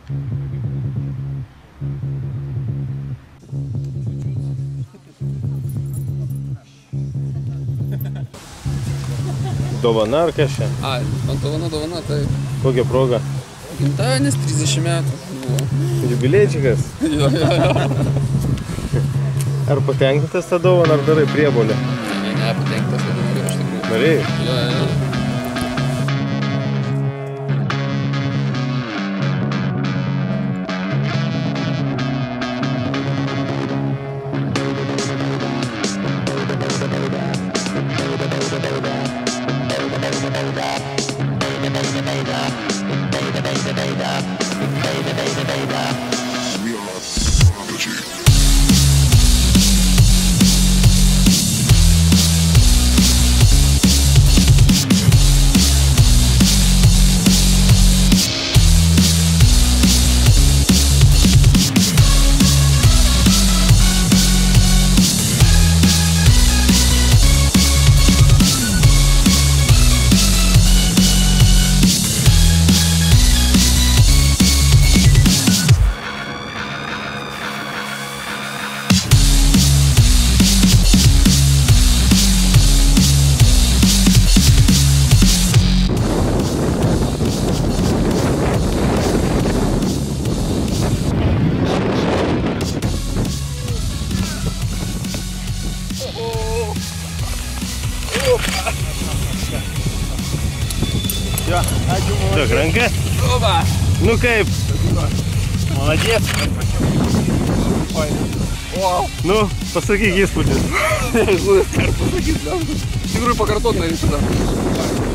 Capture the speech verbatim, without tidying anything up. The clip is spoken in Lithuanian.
Dovana ar kas čia? A, man dovana, dovana, tai... Kokia proga? Gimtadienis trisdešimt metų buvo. Jubilėčikas? Jo, jo, jo. Ar patenkintas tą dovaną, ar darai priebolę? Ne, ne, patenkintas, kad norėjau iš tikrųjų. Norėjai? Jo, jo. Так, ranka? Oba! Nu kaip? Молодец! Wow! Nu, pasakyk įspūdis. Pasakyk, iš tikrųjų pakartot norėčiau dar.